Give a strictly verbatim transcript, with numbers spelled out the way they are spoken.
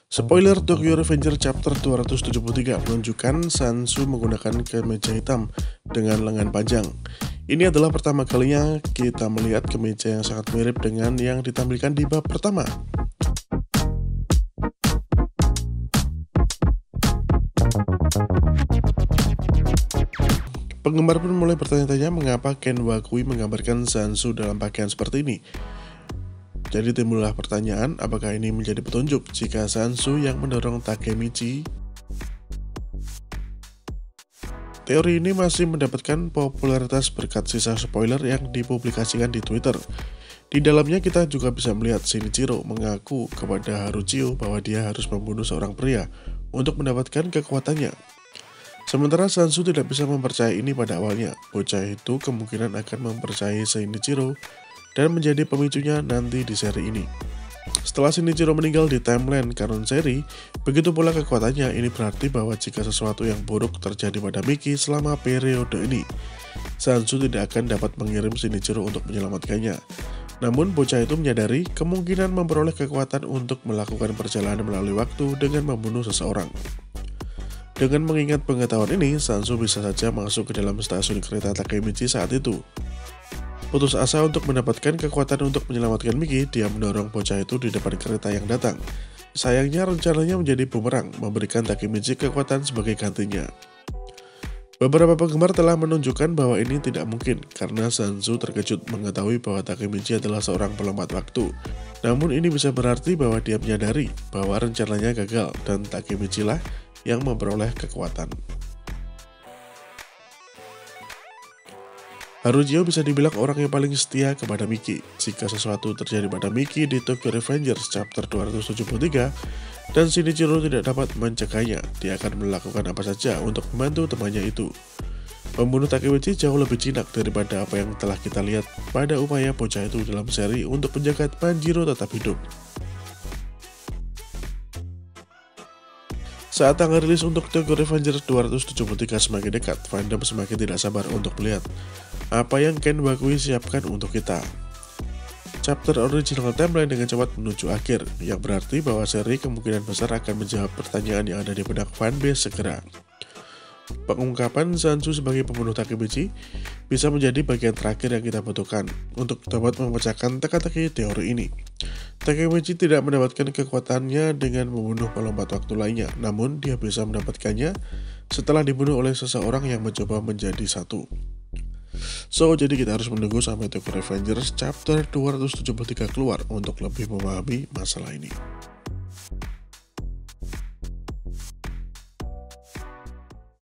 Spoiler, Tokyo Revenger Chapter dua ratus tujuh puluh tiga menunjukkan Sansu menggunakan kemeja hitam dengan lengan panjang. Ini adalah pertama kalinya kita melihat kemeja yang sangat mirip dengan yang ditampilkan di bab pertama. Penggemar pun mulai bertanya-tanya mengapa Ken Wakui menggambarkan Sansu dalam pakaian seperti ini. Jadi timbullah pertanyaan, apakah ini menjadi petunjuk jika Sansu yang mendorong Takemichi? Teori ini masih mendapatkan popularitas berkat sisa spoiler yang dipublikasikan di Twitter. Di dalamnya kita juga bisa melihat Shinichiro mengaku kepada Haruchio bahwa dia harus membunuh seorang pria untuk mendapatkan kekuatannya. Sementara Sansu tidak bisa mempercayai ini pada awalnya, bocah itu kemungkinan akan mempercayai Shinichiro dan menjadi pemicunya nanti di seri ini. Setelah Shinichiro meninggal di timeline kanon seri, begitu pula kekuatannya. Ini berarti bahwa jika sesuatu yang buruk terjadi pada Miki selama periode ini, Sansu tidak akan dapat mengirim Shinichiro untuk menyelamatkannya. Namun bocah itu menyadari kemungkinan memperoleh kekuatan untuk melakukan perjalanan melalui waktu dengan membunuh seseorang. Dengan mengingat pengetahuan ini, Sansu bisa saja masuk ke dalam stasiun kereta Takemichi saat itu. Putus asa untuk mendapatkan kekuatan untuk menyelamatkan Miki, dia mendorong bocah itu di depan kereta yang datang. Sayangnya rencananya menjadi bumerang, memberikan Takemichi kekuatan sebagai gantinya. Beberapa penggemar telah menunjukkan bahwa ini tidak mungkin karena Sansu terkejut mengetahui bahwa Takemichi adalah seorang pelompat waktu. Namun ini bisa berarti bahwa dia menyadari bahwa rencananya gagal dan Takemichi lah yang memperoleh kekuatan. Haruchio bisa dibilang orang yang paling setia kepada Miki. Jika sesuatu terjadi pada Miki di Tokyo Revengers Chapter dua ratus tujuh puluh tiga dan Shinichiro tidak dapat mencegahnya, dia akan melakukan apa saja untuk membantu temannya itu. Membunuh Takemichi jauh lebih jinak daripada apa yang telah kita lihat pada upaya bocah itu dalam seri untuk menjaga Tanjiro tetap hidup. Saat tanggal rilis untuk Tokyo Revengers dua ratus tujuh puluh tiga semakin dekat, fandom semakin tidak sabar untuk melihat apa yang Ken Wakui siapkan untuk kita. Chapter original timeline dengan cepat menuju akhir, yang berarti bahwa seri kemungkinan besar akan menjawab pertanyaan yang ada di benak fanbase segera. Pengungkapan Sansu sebagai pembunuh Takemichi bisa menjadi bagian terakhir yang kita butuhkan untuk dapat memecahkan teka-teki teori ini. Takemichi tidak mendapatkan kekuatannya dengan membunuh pelompat waktu lainnya, namun dia bisa mendapatkannya setelah dibunuh oleh seseorang yang mencoba menjadi satu. So, jadi kita harus menunggu sampai Tokyo Revengers Chapter dua ratus tujuh puluh tiga keluar untuk lebih memahami masalah ini.